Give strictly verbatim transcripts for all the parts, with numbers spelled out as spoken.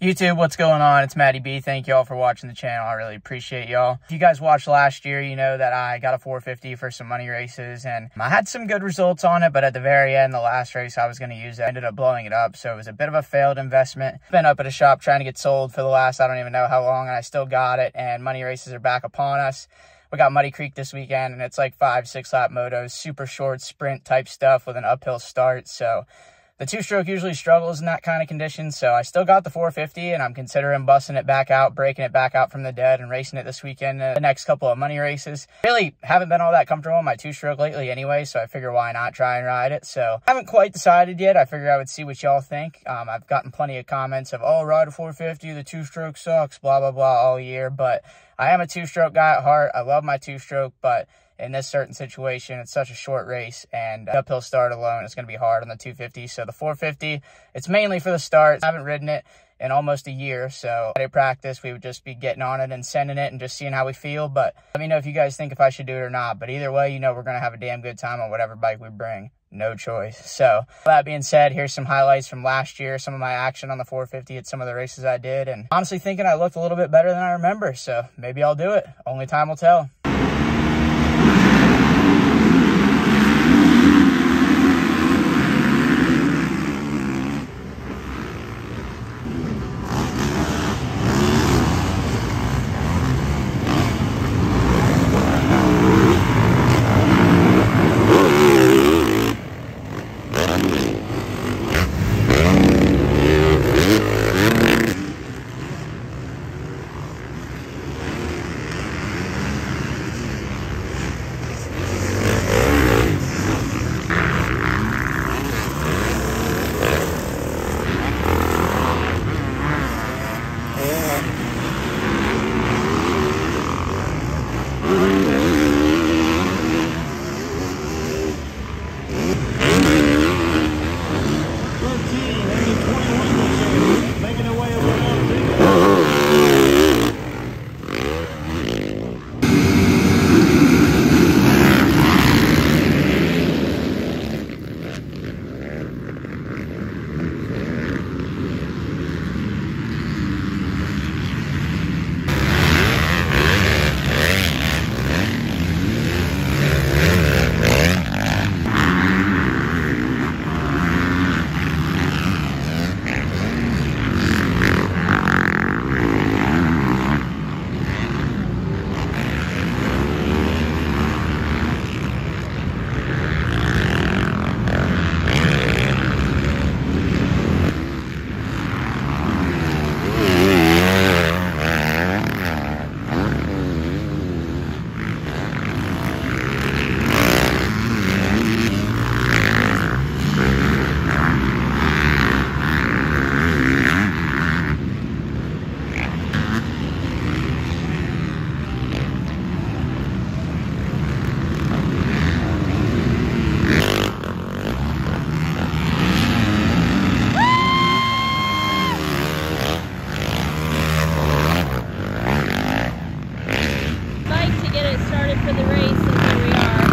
YouTube, what's going on? It's Matty B. Thank y'all for watching the channel. I really appreciate y'all. If you guys watched last year, you know that I got a four fifty for some money races, and I had some good results on it, but at the very end, the last race I was going to use it, I ended up blowing it up, so it was a bit of a failed investment. Been up at a shop trying to get sold for the last, I don't even know how long, and I still got it, and money races are back upon us. We got Muddy Creek this weekend, and it's like five, six lap motos, super short sprint type stuff with an uphill start, so the two-stroke usually struggles in that kind of condition, so I still got the four fifty, and I'm considering busting it back out, breaking it back out from the dead, and racing it this weekend, uh, the next couple of money races. Really haven't been all that comfortable in my two-stroke lately anyway, so I figure why not try and ride it. So I haven't quite decided yet. I figure I would see what y'all think. Um, I've gotten plenty of comments of, oh, ride a four fifty, the two-stroke sucks, blah, blah, blah, all year, but I am a two-stroke guy at heart. I love my two-stroke, but in this certain situation, it's such a short race, and uphill start alone, it's going to be hard on the two fifty. So the four fifty, it's mainly for the start. I haven't ridden it in almost a year, so at practice, we would just be getting on it and sending it and just seeing how we feel. But let me know if you guys think if I should do it or not. But either way, you know we're going to have a damn good time on whatever bike we bring. No choice. So that being said, here's some highlights from last year, some of my action on the four fifty at some of the races I did, and honestly thinking I looked a little bit better than I remember. So maybe I'll do it. Only time will tell. For the race, and here we are.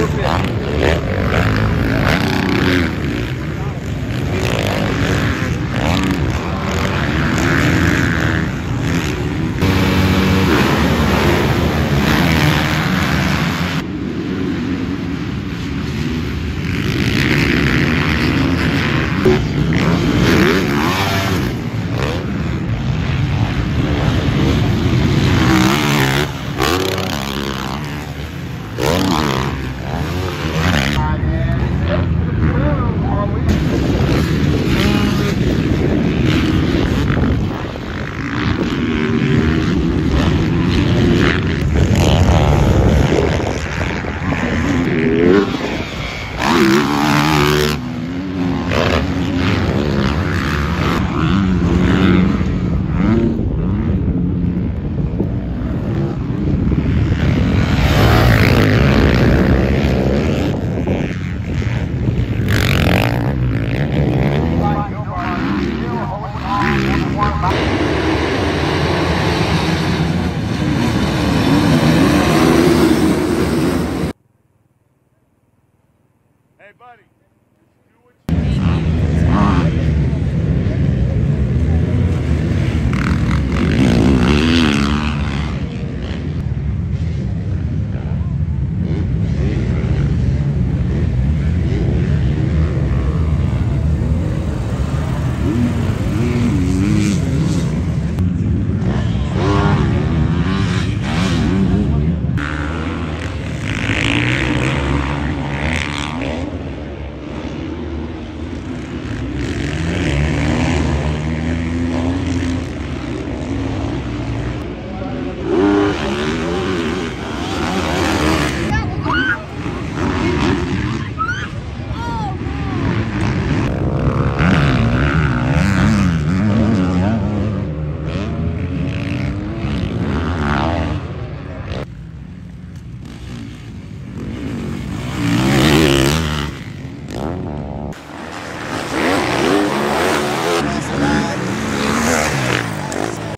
Hey, buddy.